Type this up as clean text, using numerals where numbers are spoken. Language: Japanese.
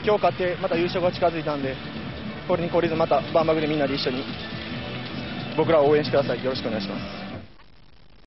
今日勝ってまた優勝が近づいたんで、これに懲りずまたバンバグでみんなで一緒に僕らを応援してください。よろしくお願いします。